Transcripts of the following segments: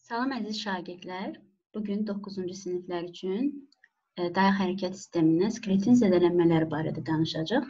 Salam əziz şagirdlər. Bugün 9-cu siniflər üçün dayaq hərəkət sisteminin skeletin zədələnmələri barədə danışacaq.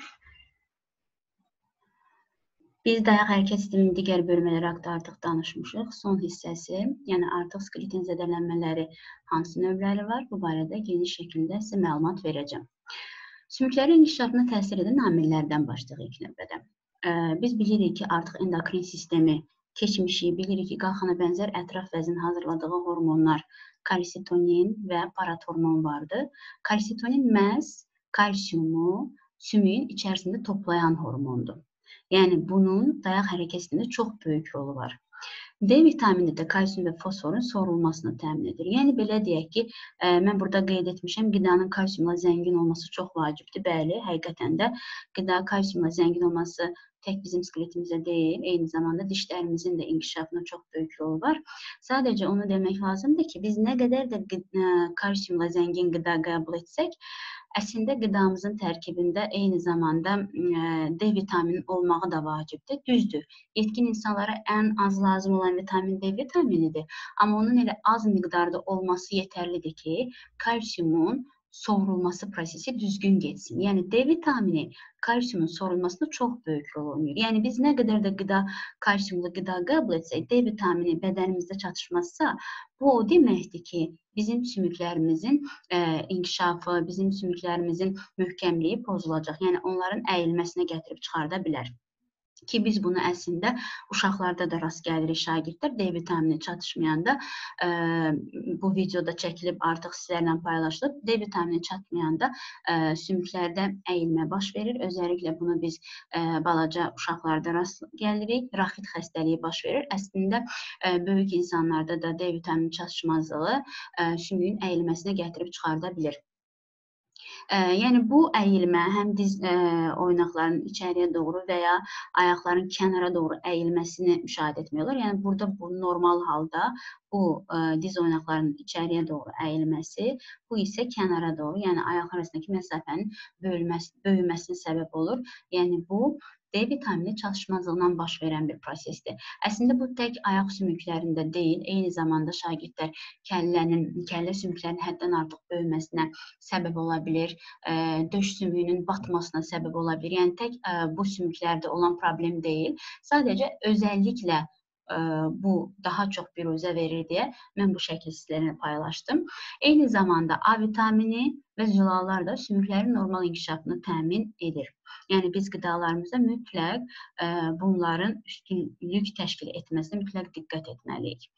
Biz dayaq hərəkət sisteminin digər bölmələri haqqında artıq danışmışıq. Son hissəsi, yəni artıq skeletin zədələnmələri hansı növləri var, bu barədə geniş şəkildə sizə məlumat verəcəm. Sümüklərin inkişafına təsir edən amillərdən başlayaq ilk növbədə. Biz bilirik ki, artıq endokrin sistemi keçmişi, bilirik ki, qalxana bənzər ətraf vəzin hazırladığı hormonlar kalsitonin və paratormon vardır. Kalsitonin məhz kalsiumu sümüyün içərisində toplayan hormondur. Yəni, bunun dayaq hərəkət sistemində çox böyük rolu var. D vitamini də kalsium və fosforun sorulmasını təmin edir. Yəni, belə deyək ki, mən burada qeyd etmişəm, qidanın kalsiumla zəngin olması çox vacibdir. Bəli, həqiqətən də qida kalsiumla zəngin olması tək bizim skeletimizdə deyil, eyni zamanda dişlərimizin də inkişafına çox böyük rolu var. Sadəcə onu demək lazımdır ki, biz nə qədər də kalsiumla zəngin qida qəbul etsək, əslində qidamızın tərkibində eyni zamanda D vitamini olmağı da vacibdir. Düzdür, yetkin insanlara ən az lazım olan vitamin D vitaminidir. Amma onun elə az miqdarda olması yetərlidir ki, kalsiumun sovrulması prosesi düzgün geçsin. Yəni, D vitamini kalsiumun sorulmasında çox böyük rol oynayır. Yəni, biz nə qədər də kalsiumlu qida qəbul etsək, D vitamini bədənimizdə çatışmazsa, bu o deməkdir ki, bizim sümüklərimizin inkişafı, bizim sümüklərimizin möhkəmliyi pozulacaq. Yəni, onların əyilməsinə gətirib çıxarda bilər. Ki, biz bunu əslində uşaqlarda da rast gəlirik şagirdlər. D vitamini çatışmayanda bu videoda çəkilib artıq sizlərlə paylaşılıb. D vitamini çatmayanda sümüklərdə əyilmə baş verir. Özəlliklə bunu biz balaca uşaqlarda rast gəlirik. Raxit xəstəliyi baş verir. Əslində böyük insanlarda da D vitamini çatışmazlığı sümüyün əyilməsinə gətirib çıxarda bilir. Yəni, bu əyilmə həm diz oynaqlarının içəriyə doğru və ya ayaqların kənara doğru əyilməsini müşahidə etmək olar. Yəni, burada bu normal halda bu diz oynaqlarının içəriyə doğru əyilməsi, bu isə kənara doğru, yəni ayaq arasındakı məsafənin böyüməsinə səbəb olur. Yəni, bu D vitamini çatışmazlığından baş verən bir prosesdir. Əslində, bu tək ayaq sümüklərində deyil, eyni zamanda şagirdlər kəllə sümüklərinin həddən artıq böyüməsinə səbəb ola bilir, döş sümüyünün batmasına səbəb ola bilir. Yəni, tək bu sümüklərdə olan problem deyil. Sadəcə, özəlliklə bu daha çox biruzə verir deyə mən bu şəkil sizlərlə paylaşdım. Eyni zamanda A vitamini və zülallar da sümüklərin normal inkişafını təmin edir. Yəni, biz qidalarımızda mütləq bunların üstünlük təşkil etməsinə mütləq diqqət etməliyik.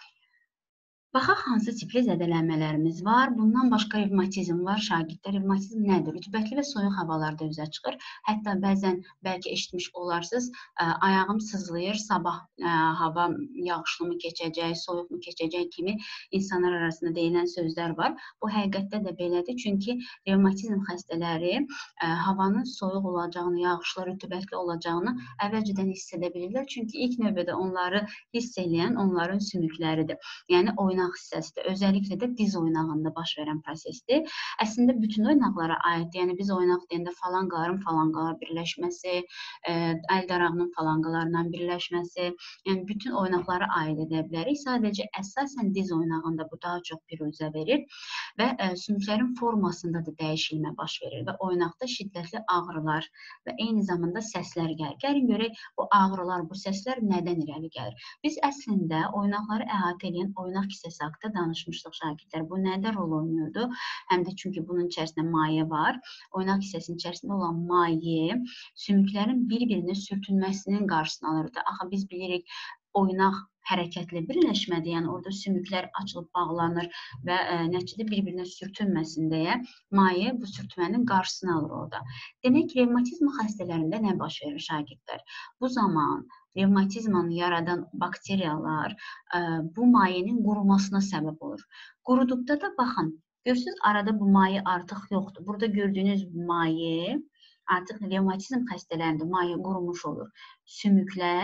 Baxaq, hansı tipli zədələnmələrimiz var. Bundan başqa revmatizm var. Şagirdlər, revmatizm nədir? Rütubətli və soyuq havalarda üzə çıxır. Hətta bəzən bəlkə eşitmiş olarsınız, ayağım sızlayır, sabah hava yağışlı mı keçəcək, soyuq mu keçəcək kimi insanlar arasında deyilən sözlər var. Bu həqiqətdə də belədir. Çünki revmatizm xəstələri havanın soyuq olacağını, yağışlı, rütubətli olacağını əvvəlcədən hiss edə bilirlər. Çünki ilk növbədə onları hiss edən onların sümükləridir. Yəni, oynaq hissəsidir. Özəlliklə də diz oynağında baş verən prosesdir. Əslində, bütün oynaqlara aiddir. Yəni, biz oynaq deyəndə falanqaların falanqalar birləşməsi, əl darağının falanqalarından birləşməsi, yəni bütün oynaqlara aid edə bilərik. Sadəcə, əsasən diz oynağında bu daha çox biruzə verir və sümüklərin formasında da dəyişilmə baş verir və oynaqda şiddətli ağrılar və eyni zamanda səslər gəlir. Gəlin görək, bu ağrılar, bu səslər nədən irəli gəlir? Biz əslində oynaqları əhatə edən oynaq hissəsi haqqında danışmışdıq şagirdlər. Bu nədə rol oynuyordu? Həm də çünki bunun içərisində maye var. Oynaq hissəsinin içərisində olan maye sümüklərin bir-birinə sürtünməsinin qarşısını alırdı. Axı biz bilirik, oynaq hərəkətlə birləşmədir. Yəni, orada sümüklər açılıb bağlanır və nəticədə bir-birinə sürtünməsin deyə maye bu sürtünmənin qarşısını alır orada. Demək, revmatizm xəstələrində nə baş verir şagirdlər? Bu zaman revmatizmanı yaradan bakteriyalar bu mayenin qurumasına səbəb olur. Quruduqda da baxın, görürsünüz, arada bu maye artıq yoxdur. Burada gördüyünüz maye artıq revmatizm xəstələrində maye qurumuş olur. Sümüklər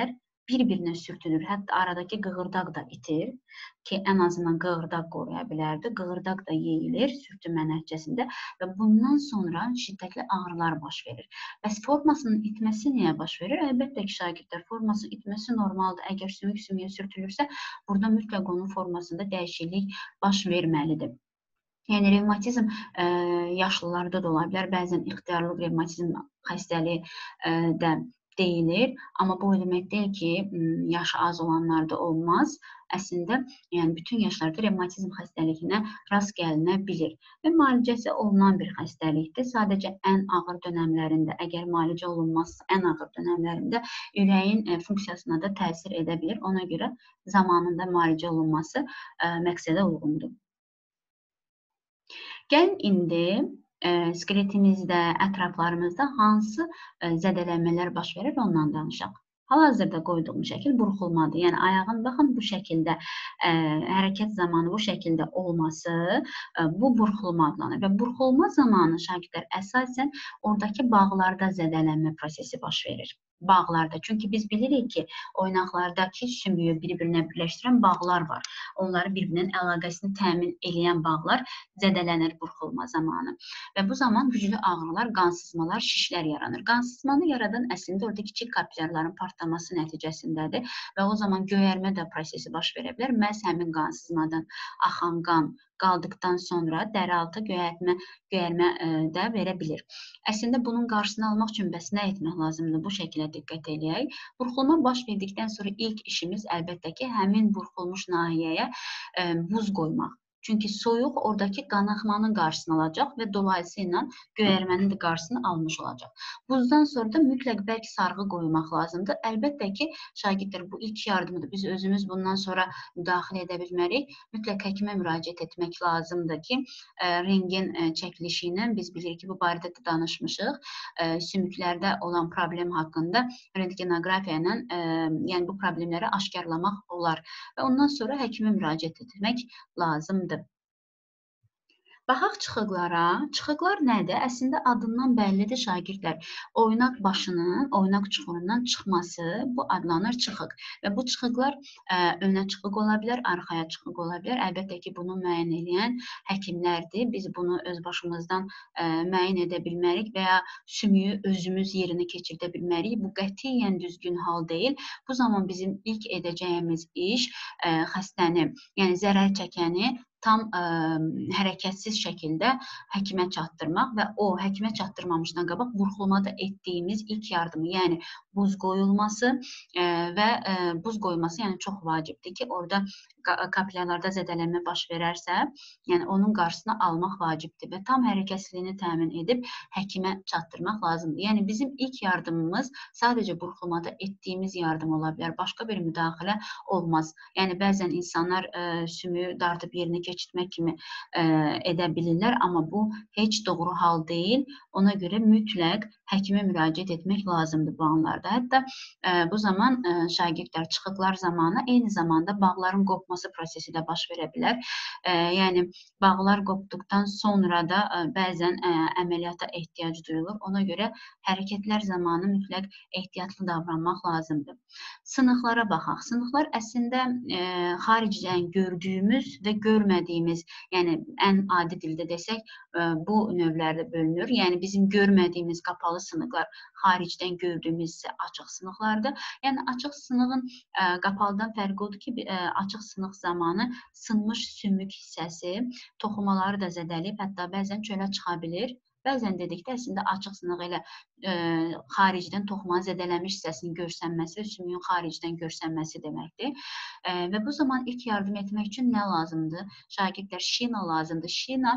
bir-birinə sürtülür. Hətta aradakı qığırdaq da itir ki, ən azından qığırdaq qoruya bilərdi. Qığırdaq da yeyilir sürtünmə nəticəsində və bundan sonra şiddətli ağrılar baş verir. Bəs formasının itməsi niyə baş verir? Əlbəttə ki, şagirdlər, formasının itməsi normaldır. Əgər sümük sümüyə sürtülürsə, burada mütləq onun formasında dəyişiklik baş verməlidir. Yəni, revmatizm yaşlılarda da ola bilər, bəzən ixtiyarlıq revmatizm xəstəliyi də deyilir. Amma bu o demək deyil ki, yaşı az olanlarda olmaz. Əslində, yəni bütün yaşlarda revmatizm xəstəliyinə rast gəlinə bilir və müalicəsi olunan bir xəstəlikdir. Sadəcə ən ağır dönəmlərində, əgər müalicə olunmazsa, ən ağır dönəmlərində ürəyin funksiyasına da təsir edə bilir. Ona görə zamanında müalicə olunması məqsədə uyğundur. Gəlin indi skeletimizdə, ətraflarımızda hansı zədələnmələr baş verir, ondan danışaq. Hal-hazırda qoyduğum şəkil burxulmadır. Yəni, ayağın baxın bu şəkildə, hərəkət zamanı bu şəkildə olması bu burxulma adlanır. Və burxulma zamanı şagirdlər əsasən oradakı bağlarda zədələnmə prosesi baş verir. Bağlarda. Çünki biz bilirik ki, oynaqlardakı sümüyü bir-birinə birləşdirən bağlar var. Onları bir-birinin əlaqəsini təmin edən bağlar zədələnir burxulma zamanı. Və bu zaman güclü ağrılar, qansızmalar, şişlər yaranır. Qansızmanı yaradan əslində orada kiçik kapillərlərin partlaması nəticəsindədir və o zaman göyərmə də prosesi baş verə bilər. Məhz həmin qansızmadan axan qan qaldıqdan sonra dərialtı göyərmə də verə bilir. Əslində bunun qarşısını almaq üçün bəs nə etmək lazımdır? Bu şəkilə diqqət eləyək. Burxulma baş verdikdən sonra ilk işimiz əlbəttə ki, həmin burxulmuş nahiyəyə buz qoymaq. Çünki soyuq oradakı qanaxmanın qarşısını alacaq və dolayısıyla göyərmənin də qarşısını almış olacaq. Buzdan sonra da mütləq bərk sarğı qoymaq lazımdır. Əlbəttə ki, şagirdlər bu ilk yardımıdır. Biz özümüz bundan sonra müdaxilə edə bilmərik. Mütləq həkimə müraciət etmək lazımdır ki, rentgen çəkilişi ilə biz bilirik ki, bu barədə də danışmışıq. Sümüklərdə olan problem haqqında rentgenoqrafiya ilə yəni bu problemləri aşkarlamaq olar və ondan sonra həkimə müraciət etmək lazımdır. Baxaq çıxıqlara. Çıxıqlar nədir? Əslində adından bəllidir şagirdlər. Oynaq başının, oynaq çuxurundan çıxması bu adlanır çıxıq. Və bu çıxıqlar önə çıxıq ola bilər, arxaya çıxıq ola bilər. Əlbəttə ki, bunu müəyyən edən həkimlərdir. Biz bunu öz başımızdan müəyyən edə bilmərik və ya sümüyü özümüz yerinə keçirdə bilmərik. Bu qətiyyən düzgün hal deyil. Bu zaman bizim ilk edəcəyimiz iş xəstəni, yəni zərər çəkəni tam hərəkətsiz şəkildə həkimə çatdırmaq və o həkimə çatdırmamışdan qabaq burxulmada etdiyimiz ilk yardımı, yəni buz qoyulması və buz qoyulması yəni çox vacibdir ki, orada kapilyalarda zədələnmə baş verərsə, yəni onun qarşısını almaq vacibdir və tam hərəkətsizliyini təmin edib həkimə çatdırmaq lazımdır. Yəni bizim ilk yardımımız sadəcə burxulmada etdiyimiz yardım ola bilər, başqa bir müdaxilə olmaz. Yəni bəzən insanlar sümüyü dartıb yerinə keçirtmək kimi edə bilirlər, amma bu heç doğru hal deyil. Ona görə mütləq həkimə müraciət etmək lazımdır bu anlarda. Hətta bu zaman şagirdlər çıxıqlar zamanı eyni zamanda bağların qopması prosesi də baş verə bilər. Yəni bağlar qopduqdan sonra da bəzən əməliyyata ehtiyac duyulur. Ona görə hərəkətlər zamanı mütləq ehtiyatlı davranmaq lazımdır. Sınıqlara baxaq. Sınıqlar əslində xaricdən gördüyümüz və görmədiyimiz, yəni ən adi dildə desək, bu növlərdə bölünür. Yəni bizim görmədiyimiz qapalı sınıqlar, xaricdən gördüyümüz isə açıq sınıqlardır. Yəni açıq sınığın qapalıdan fərqi odur ki, açıq sınıq zamanı sınmış sümük hissəsi toxumaları da zədələyib, hətta bəzən çölə çıxa bilir. Bəzən dedikdə əslində açıq sınıq elə xaricdən toxumanın zədələnmiş hissəsinin görsənməsi və sümüyün xaricdən görsənməsi deməkdir. Və bu zaman ilk yardım etmək üçün nə lazımdır? Şagirdlər, şina lazımdır. Şina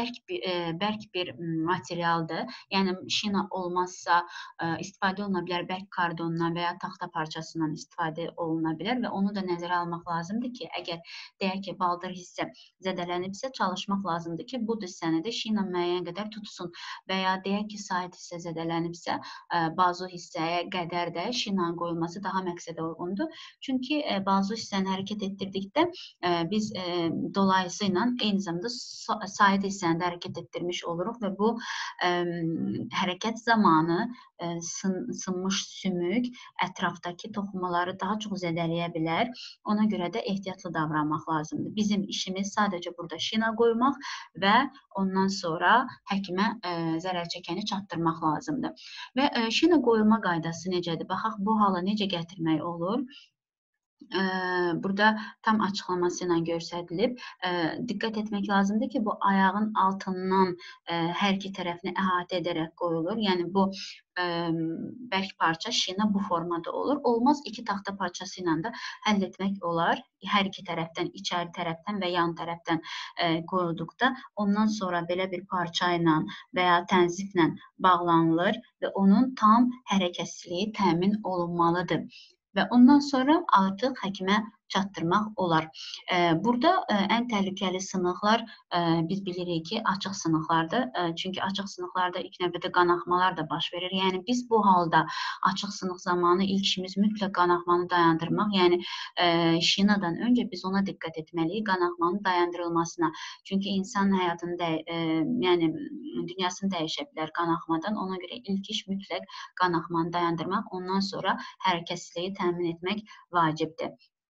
bərk bir materialdır. Yəni şina olmazsa istifadə oluna bilər, bərk kardondan və ya taxta parçasından istifadə oluna bilər və onu da nəzərə almaq lazımdır ki, əgər deyək ki, baldır hissə zədələnibsə, çalışmaq lazımdır ki, bu hissəni də şina müəyyən qədər tutsun. Və ya deyək ki, sait hissə zədələnibsə, bazu hissəyə qədər də şinanın qoyulması daha məqsədə uyğundur. Çünki bazu hissəni hərəkət etdirdikdə biz dolayısıyla eyni zamanda sait hissəni də hərəkət etdirmiş oluruq və bu hərəkət zamanı sınmış sümük ətrafdakı toxumaları daha çox zədələyə bilər. Ona görə də ehtiyatlı davranmaq lazımdır. Bizim işimiz sadəcə burada şina qoymaq və ondan sonra həkimə zərər çəkəni çatdırmaq lazımdır. Və şina qoyulma qaydası necədir? Baxaq, bu hala necə gətirmək olur? Burada tam açıqlaması ilə göstərilib. Diqqət etmək lazımdır ki, bu ayağın altından hər iki tərəfini əhatə edərək qoyulur. Yəni, bu bərk parça şina bu formada olur. Olmaz, iki taxta parçası ilə də həll etmək olar. Hər iki tərəfdən, içəri tərəfdən və yan tərəfdən qoyulduqda, ondan sonra belə bir parça ilə və ya tənziflə bağlanılır və onun tam hərəkətsizliyi təmin olunmalıdır. Və ondan sonra artıq həkimə çatdırmaq olar. Burada ən təhlükəli sınıqlar biz bilirik ki, açıq sınıqlardır. Çünki açıq sınıqlarda ilk növbədə qanaxmalar da baş verir. Yəni, biz bu halda açıq sınıq zamanı ilk işimiz mütləq qanaxmanı dayandırmaq. Yəni, şinadan öncə biz ona diqqət etməliyik, qanaxmanın dayandırılmasına. Çünki insan həyatını, yəni, dünyasını dəyişə bilər qanaxmadan. Ona görə ilk iş mütləq qanaxmanı dayandırmaq, ondan sonra hərəkətsizliyi təmin etmək vacibdir.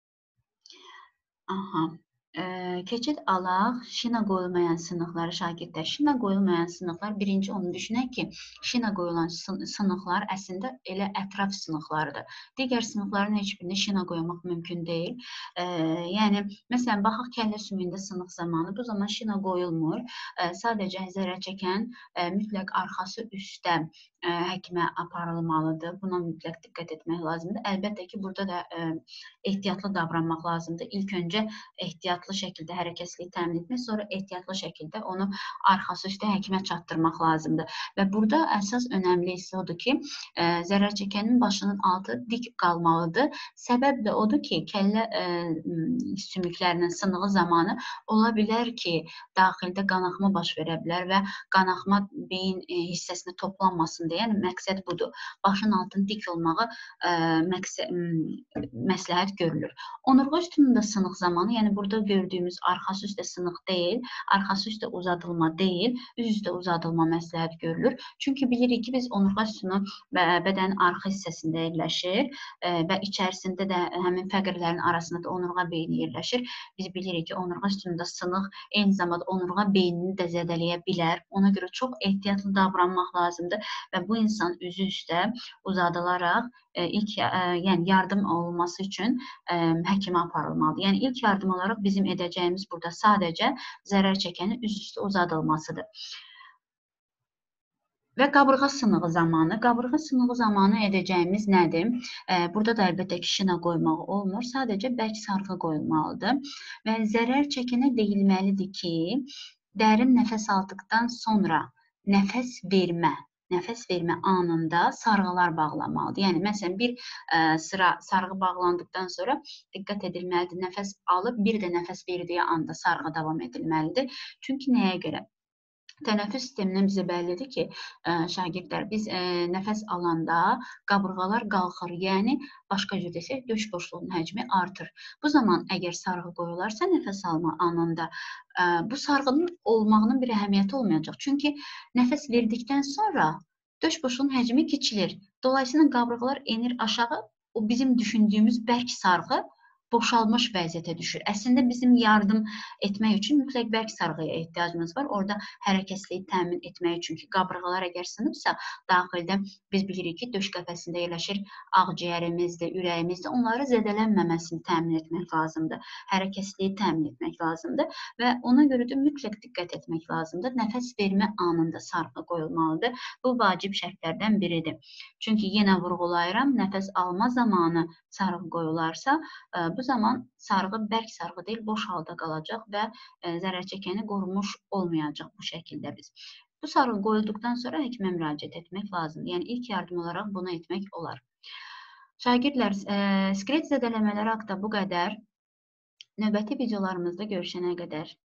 Keçid alaq, şina qoyulmayan sınıqları şagirdlər. Şina qoyulmayan sınıqlar, birinci onu düşünək ki, şina qoyulan sınıqlar əslində elə ətraf sınıqlardır. Digər sınıqların heç birini şina qoymaq mümkün deyil. Yəni, məsələn, baxaq kəllə sümüyündə sınıq zamanı, bu zaman şina qoyulmur. Sadəcə zərər çəkən mütləq arxası üstə həkimə aparılmalıdır. Buna mütləq diqqət etmək lazımdır. Əlbəttə ki, burada da ehtiyatlı davranmaq lazımdır. İlk öncə ehtiyatlı şəkildə hərəkətsizliyi təmin etmək, sonra ehtiyatlı şəkildə onu arxası üstə həkimə çatdırmaq lazımdır. Və burada əsas önəmli hissə odur ki, zərər çəkənin başının altı dik qalmalıdır. Səbəb də odur ki, kəllə sümüklərinin sınığı zamanı ola bilər ki, daxildə qanaxma baş verə bilər və qanaxma beyin hissəsində toplanmasın deyə, yəni məqsəd budur. Başın altının dik olmağı məsləhət görülür. Onurğa üstündə sınıq zamanı, yəni burada gördüyümüz arxası üstə sınıq deyil, arxası üstə uzadılma deyil, üz üstə uzadılma məsləhət görülür. Çünki bilirik ki, biz onurğa üstünü bədənin arxa hissəsində yerləşir və içərisində də həmin fəqirlərin arasında da onurğa beyni yerləşir. Biz bilirik ki, onurğa üstündə sınıq eyni zamanda onurğa beynini də zədələyə bilər. Ona görə çox ehtiyatlı davranmaq lazımdır və bu insan üzü üstə uzadılaraq yəni yardım olunması üçün həkimə aparılmalıdır. Yəni ilk yardım olaraq bizim edəcəyimiz burada sadəcə zərər çəkənin üz üstə uzadılmasıdır. Və qabırğa sınığı zamanı edəcəyimiz nədir? Burada da əlbəttə ki, şina qoymaq olmur, sadəcə bərk sarğı qoyulmalıdır və zərər çəkənə deyilməlidir ki, dərin nəfəs aldıqdan sonra nəfəs vermə anında sarğılar bağlanmalıdır. Yəni, məsələn, bir sıra sarğı bağlandıqdan sonra diqqət edilməlidir, nəfəs alıb, bir də nəfəs verdiyi anda sarğı davam edilməlidir. Çünki nəyə görə? Tənəffüs sistemindən bizə bəllidir ki, şagirdlər, biz nəfəs alanda qabırğalar qalxır, yəni başqa cür desək, döş boşluğunun həcmi artır. Bu zaman əgər sarğı qoyularsa nəfəs alma anında, bu sarğının olmağının bir əhəmiyyəti olmayacaq. Çünki nəfəs verdikdən sonra döş boşluğunun həcmi kiçilir. Dolayısıyla qabırğalar enir aşağı, o bizim düşündüyümüz bərk sarğı boşalmış vəziyyətə düşür. Əslində bizim yardım etmək üçün mütləq bərk sarğıya ehtiyacımız var. Orada hərəkətsizliyi təmin etmək üçün ki, qabırğalar əgər sınıbsa, daxildə biz bilirik ki, döş qəfəsində yerləşir ağciyərimizdir, ürəyimizdir. Onları zədələnməməsini təmin etmək lazımdır. Hərəkətsizliyi təmin etmək lazımdır və ona görə də mütləq diqqət etmək lazımdır. Nəfəs vermə anında sarğı qoyulmalıdır. Bu vacib şərtlərdən biridir. Çünki yenə vurğulayıram, nəfəs alma zamanı sarğı qoyularsa, bu zaman sarğı bərk sarğı deyil, boş halda qalacaq və zərər çəkəni qorunmuş olmayacaq bu şəkildə biz. Bu sarğı qoyulduqdan sonra həkimə müraciət etmək lazımdır. Yəni, ilk yardım olaraq bunu etmək olar. Şagirdlər, skelet zədələmələri haqda bu qədər. Növbəti videolarımızda görüşənə qədər